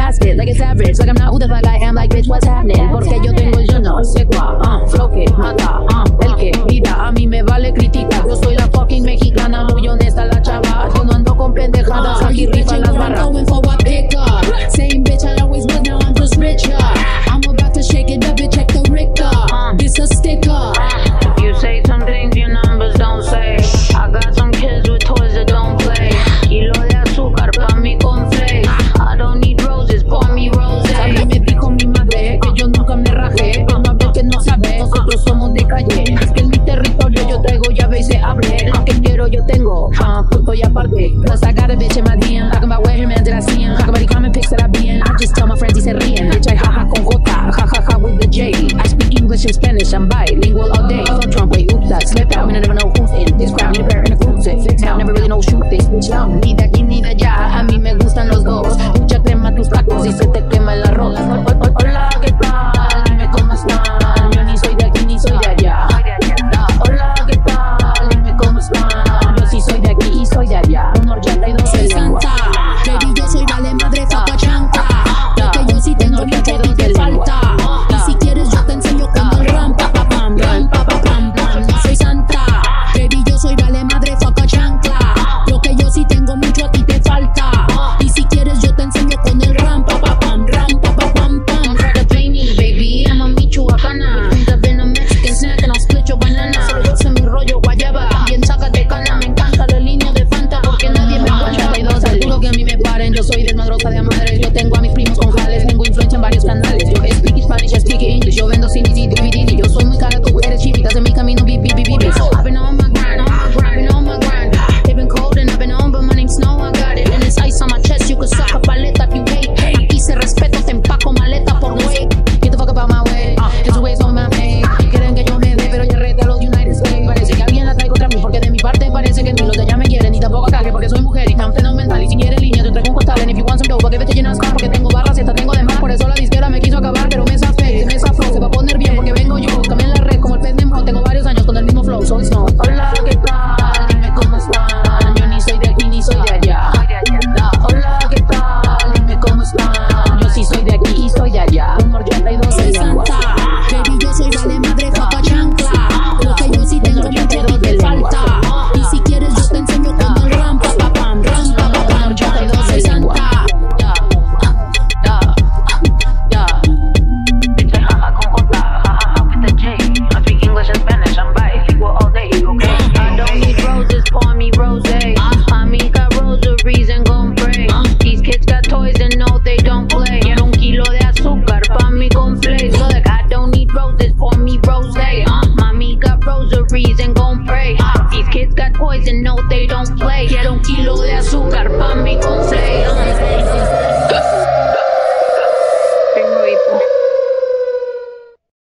past it like it's average. Like I'm not who the fuck I am, like bitch, what's happening? Porque yo tengo el yo no sé cuá, flow que mata, el que vida, a mí me vale crítica. Yo soy la fucking mexicana, muy honesta la chava. Yo no ando con pendejadas, aquí rifan las barras. I'm going for a pickup. Same bitch I always was, now I'm just richer. I'm about to shake it up, bitch, check the Richter. It's a sticker. If you say some things your numbers don't say, I got some kids with toys that don't play. Kilo de azúcar pa' mi conflay. I don't need roses, pour me rose. A mí me dijo mi madre que yo nunca me rajé. No hables que no sabes, nosotros somos de calle. Es que en mi territorio yo traigo llave y se abre. Lo que quiero yo tengo, punto y aparte. Plus I got a bitch in my DM, talking about where her man did I see him. Talk about the comment pics that I be in. I just tell my friends y se ríen. Bitch I jaja con J, jajaja with the J. I speak English and Spanish, I'm bilingual all day. Fuck Trump, wait, oops, that slipped out. I never know who's in this crowd. Need a pair in a cruise it, fix out, never really know shoot this bitch down. Ni de aquí ni de allá, a mí me gustan los dos. Mucha crema tus tacos y se te quema el arroz. Hola, ¿qué tal? Dime cómo están. Yo ni soy de aquí ni soy de allá. Hola, ¿qué tal? Dime cómo están. Yo sí soy de aquí y soy de allá. Un 82 de lengua. Baby, yo soy vale madre, faca chanca. Porque yo sí tengo mucho y te falta. Y si quieres yo te enseño como el ram, pa, pa, pam, ram, pa, pa, pam, pam. No soy santa. Baby, yo soy vale madre, faca chancla. Lo que yo sí tengo mucho a ti te falta. Y si quieres yo te enseño con el ram, pa, pa, pam, ram, pa, pa, pam, pam. Don't try to play me, baby, I'm a michoacana. End up in a Mexican snack and I'll split your banana. Solo yo sé mi rollo guayaba, también sácate cana. Me encanta la línea de Fanta porque nadie me aguanta. 82, seguro que a mí me paren. Yo soy desmadrosa de madres. Yo tengo a mis primos con jales. Tengo influencia en varios canales. Yo speak Spanish, I speak English. Yo vendo CDs y DVD. Yo soy muy cara, tú eres chivitas en mi camino, beep, beep, beep, beep. I've been on my grind, I've been on my grind. They've been cold and I've been on, but my name's Snow, I got it. And it's ice on my chest, you can suck a paleta if you hate. Aquí se respeto, te empaco maleta por way. Get the fuck about my way, it's the ways on my way. Quieren que yo me dé, pero ya rete a los United States. Parece que alguien la trae contra mí, porque de mi parte parece que ni los de allá me quieren. Ni tampoco caje, porque soy mujer y me un mental. Y si quieres línea, te traigo un costal. And if you want some dope, porque vete llenas car, porque tengo barras, esta tengo de más. Por eso la disquera me quiso acabar, pero me zafé, me zafó. Se va a poner bien, porque vengo yo, búscame en la red como el pez Nemo. Tengo varios años con el mismo flow, soy Snow. Hola, ¿qué tal? Dime cómo están. Yo ni soy de aquí ni soy de allá. Hola, ¿qué tal? Dime cómo están. Yo sí soy de aquí y soy de allá. Un 82 de lengua. Baby, yo soy vale madre, faca chancla. Lo que yo sí tengo mucho y te falta. Y si quieres yo te enseño como el ram, pa, pa, pam, ram, pa, pa, pam, 82 de lengua. Bitch, I jaja con J, jajaja with the J. I speak English and Spanish, I'm bilingual all day, okay? I don't need roses, pour me rosé. Mami got rosaries and gon' pray. These kids got toys and no, they don't play. Quiero un kilo de azúcar pa' mi conflay. So like, I don't need roses, pour me rosé. Mami got rosaries and gon' pray. These kids got toys and no, they don't play. Quiero un kilo de azúcar pa' mi conflay.